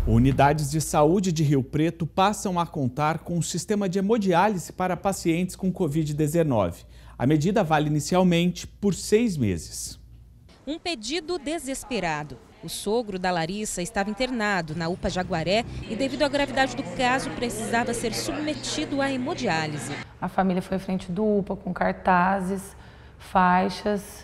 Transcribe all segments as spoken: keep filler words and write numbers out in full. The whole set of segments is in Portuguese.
Unidades de saúde de Rio Preto passam a contar com um sistema de hemodiálise para pacientes com covid dezenove. A medida vale inicialmente por seis meses. Um pedido desesperado. O sogro da Larissa estava internado na U P A Jaguaré e, devido à gravidade do caso, precisava ser submetido à hemodiálise. A família foi à frente do U P A com cartazes, faixas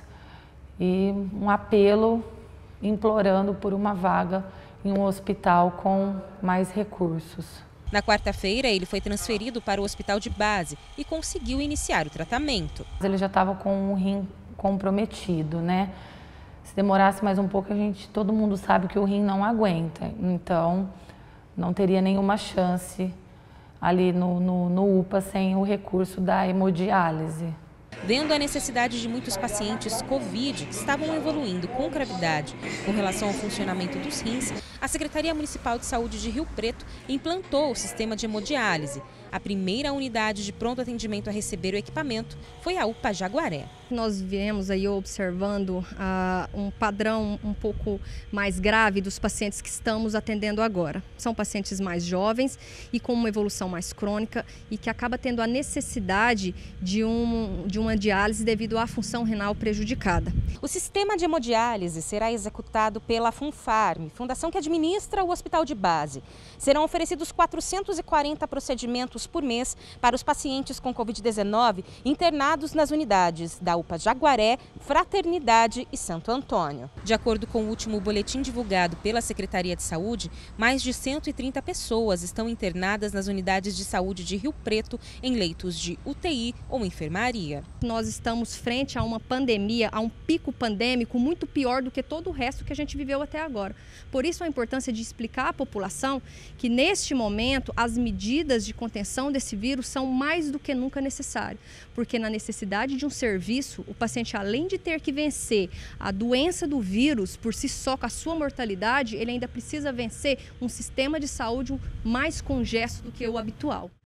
e um apelo implorando por uma vaga em um hospital com mais recursos. Na quarta-feira, ele foi transferido para o hospital de base e conseguiu iniciar o tratamento. Ele já estava com o rim comprometido, né? Se demorasse mais um pouco, a gente, todo mundo sabe que o rim não aguenta. Então, não teria nenhuma chance ali no, no, no U P A sem o recurso da hemodiálise. Vendo a necessidade de muitos pacientes Covid que estavam evoluindo com gravidade com relação ao funcionamento dos rins, a Secretaria Municipal de Saúde de Rio Preto implantou o sistema de hemodiálise. A primeira unidade de pronto atendimento a receber o equipamento foi a U P A Jaguaré. Nós viemos aí observando uh, um padrão um pouco mais grave dos pacientes que estamos atendendo agora. São pacientes mais jovens e com uma evolução mais crônica e que acaba tendo a necessidade de, um, de uma diálise devido à função renal prejudicada. O sistema de hemodiálise será executado pela Funfarm, fundação que administra o hospital de base. Serão oferecidos quatrocentos e quarenta procedimentos por mês para os pacientes com covid dezenove internados nas unidades da U P A Jaguaré, Fraternidade e Santo Antônio. De acordo com o último boletim divulgado pela Secretaria de Saúde, mais de cento e trinta pessoas estão internadas nas unidades de saúde de Rio Preto em leitos de U T I ou enfermaria. Nós estamos frente a uma pandemia, a um pico pandêmico muito pior do que todo o resto que a gente viveu até agora. Por isso a importância de explicar à população que neste momento as medidas de contenção desse vírus são mais do que nunca necessárias, porque na necessidade de um serviço, o paciente, além de ter que vencer a doença do vírus por si só, com a sua mortalidade, ele ainda precisa vencer um sistema de saúde mais congesto do que o habitual.